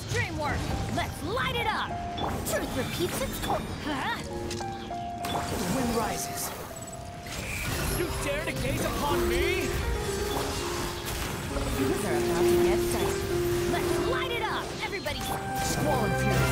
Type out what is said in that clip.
Extreme work! Let's light it up! Truth repeats its course. Huh? The wind rises. You dare to gaze upon me? Things are about to get dicey. Let's light it up! Everybody! Squall and fury.